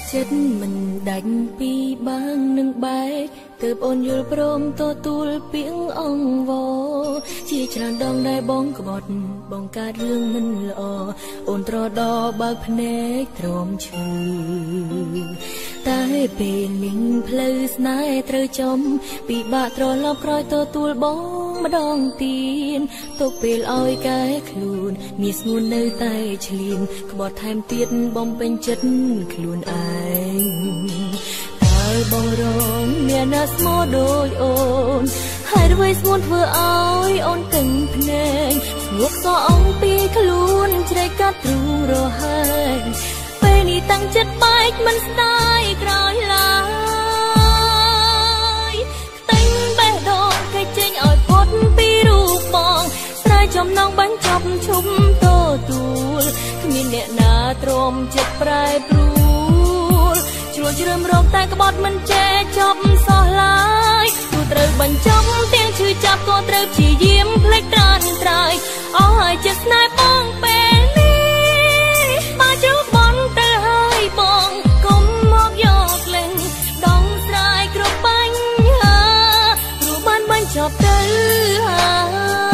ចិត្តមិនដាច់ពីបាងនឹងបែកទើបអូនយល់ព្រមទទួលពាក្យអង្វរជាច្រើនដងដែរបងក្បត់បងកើតរឿងមិនល្អអូនត្រដរបើកភ្នែកទ្រាំឈឺតែពេលនេះផ្លូវស្នេហ៍ត្រូវចំពិបាកត្រឡប់ក្រោយទទួលបងម្ដងទៀតទុកពេលឲ្យកែខ្លួនមានស្ងួននៅតែឆ្លៀនក្បត់ថែមទៀតបំពេញចិត្តខ្លួនឯងតើបងរងមានណាស្មោដូចអូនហើយអ្វីស្ងួនធ្វើឲ្យអូនទឹងភ្នែកស្ងួកសអងពីខ្លួនជ្រែកកាត់ទ្រូងរហែងពេលនេះតាំងចិត្តបែកមិនស្ដាយក្រោយឡើយតែងបេះដូងគេចេញឲ្យផុតពីរូបបងស្រ័យចំណងបាញ់ចប់ឈុំទទួលគ្មានអ្នកណាទ្រាំចិត្តប្រែប្រួលជ្រួលជ្រើមរងតែក្បត់មិនចេះចប់សោះឡើយទោះត្រូវបញ្ចប់ទាំងឈឺចាប់ក៏ត្រូវព្យាយាមភ្លេចត្រានត្រៃអស់ឲ្យចិត្តស្នេហ៍បងពេលនេះបើជួបបន់ទៅហើយបងកុំមកយកលេងដងស្រាយគ្រប់បញ្ហាព្រោះបានបញ្ចប់ទៅហើយ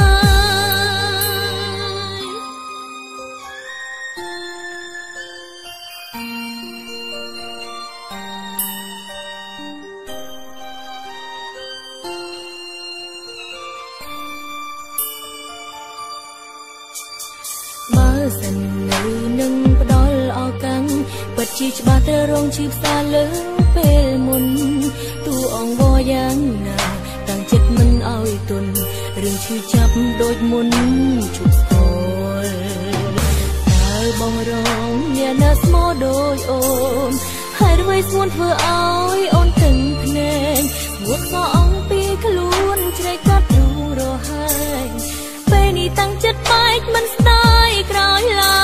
បើសិននៅនឹងផ្ដល់ឱកាសពិតជាច្បាស់ទៅរងឈឺផ្សាលើពេលមុនទូអង្វរយ៉ាងណាតាំងចិត្តមិនឲ្យទន់រឿងឈឺចាប់ដូចមុនជប់ស្គាល់តើបងរងអ្នកណាស្មោដូចអូនហើយអ្វីស្ងួនធ្វើឲ្យអូនទឹងភ្នែកងួតសអងពីខ្លួនជ្រែកកាត់ទ្រូងរហែងពេលនេះតាំងចិត្តបែកមិនស្ដាយក្រោយឡើ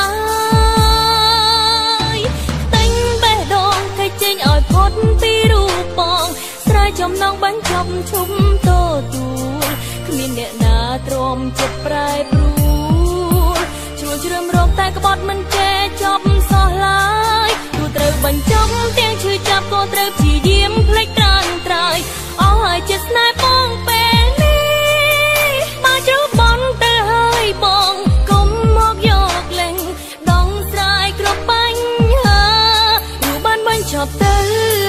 យតែងបេះដូងគេចេញឲ្យផុតពីរូបបងស្រ័យចំណងបាញ់ចប់ឈុំទទួលគ្មានអ្នកណាទ្រាំចិត្តប្រែប្រួលជ្រួលជ្រើមរងតែក្បត់មិនចេះចប់សោះឡើយទោះត្រូវបញ្ចប់ទាំងឈឺចាប់ក៏ត្រូវព្យាយាមភ្លេចត្រានត្រៃអស់ឲ្យចិត្តស្នេហ៍បងពេលនេះបើជួបបន់ទៅហើយបងកុំមកយកលេងដងស្រាយគ្រប់បញ្ហាព្រោះបានបញ្ចប់ទៅ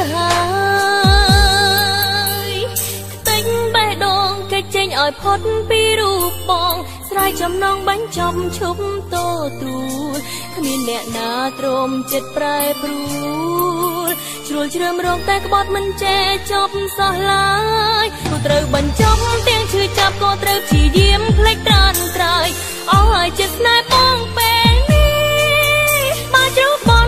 ហើយតែងបេះដូងគេចេញឲ្យផុតពីរូបបងស្រ័យចំណងបាញ់ចប់ឈប់ទទួលគ្មានអ្នកណាទ្រាំចិត្តប្រែប្រួលជ្រួលជ្រើមរងតែក្បត់មិនចេះចប់សោះឡើយទោះត្រូវបញ្ចប់ទាំងឈឺចាប់ក៏ត្រូវព្យាយាមភ្លេចត្រានត្រៃអស់ឲ្យចិត្តស្នេហ៍បងពេលនេះបើជួប